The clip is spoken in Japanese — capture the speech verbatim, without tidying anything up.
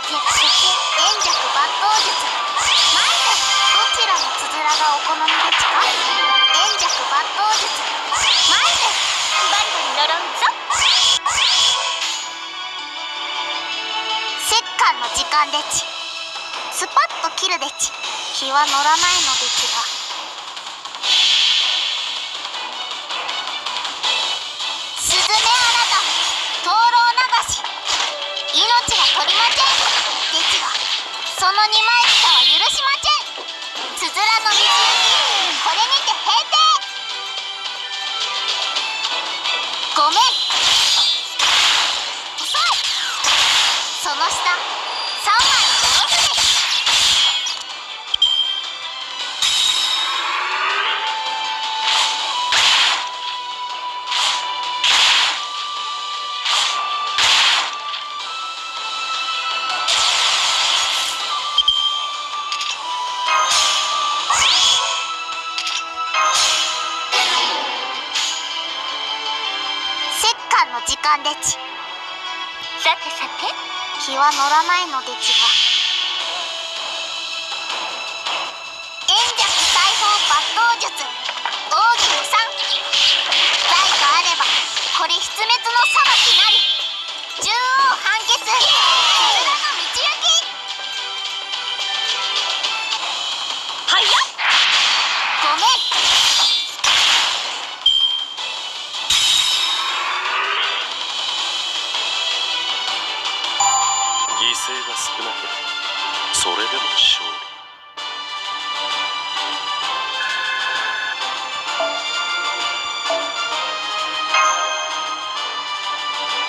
役職円弱抜刀術。まいる。どちらのつづらがお好みでちか？円弱抜刀術。まいる。バリバリ呪うぞ。折檻の時間でち。スパッと切るでち。気は乗らないのでちが。スズメあなた、灯籠流し。命が取りまちぇんでちが、その二枚舌は許しまちぇん。つづらの道行き、これにて閉廷。ごめん。遅い。その下さんまいにおろすです。の時間でち。さてさて、気は乗らないのでちが。円弱大砲抜刀術。奥義無三。財があればこれ必滅の裁きなり。獣王判決。つづらの道行き。はやっ。ごめん。 犠牲が少なければそれでも勝利。